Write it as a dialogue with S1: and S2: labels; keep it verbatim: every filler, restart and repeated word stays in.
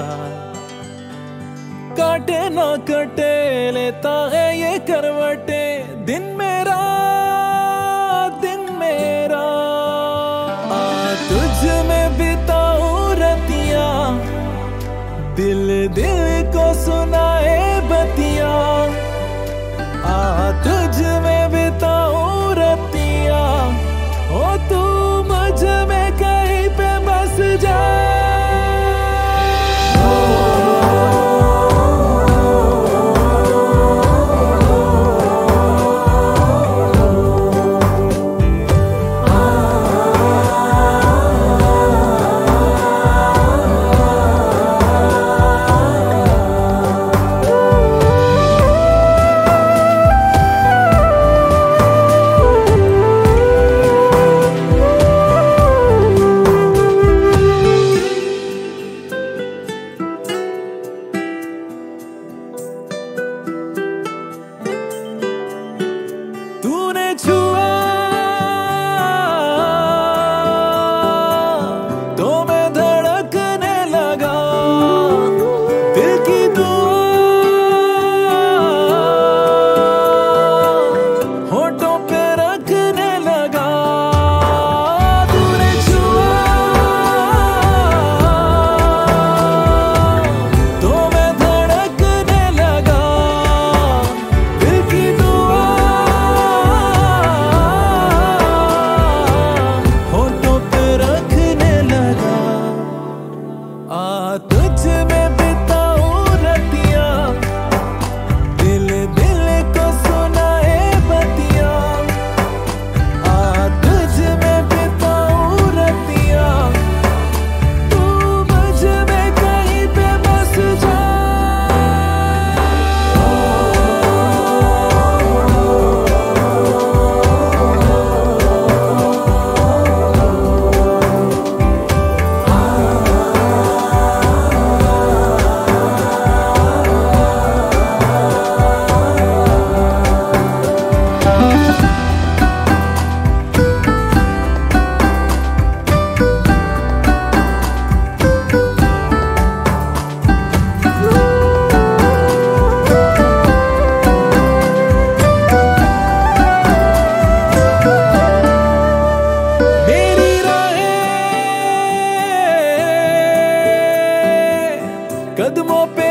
S1: काटे ना कटे लेता है ये करवटे, दिन मेरा दिन मेरा। आ तुझ में बिताऊं रतिया, दिल दिल को सुनाए बतिया। आ तुझ में बिताऊं रतिया, ओ तू मुझ में कहीं पे बस जा। तूने छुआ तो मैं धड़कने लगा, दिल की दुआ होठों पे रखने लगा। तूने छुआ तो मैं धड़कने लगा, दिल की दुआ आ तुझ में बिताऊं रतिया, दिल दिल को सुनाए बतिया। आ तुझ में बिताऊं रतिया, तू मुझ में कहीं पे बस जा। कदमों पे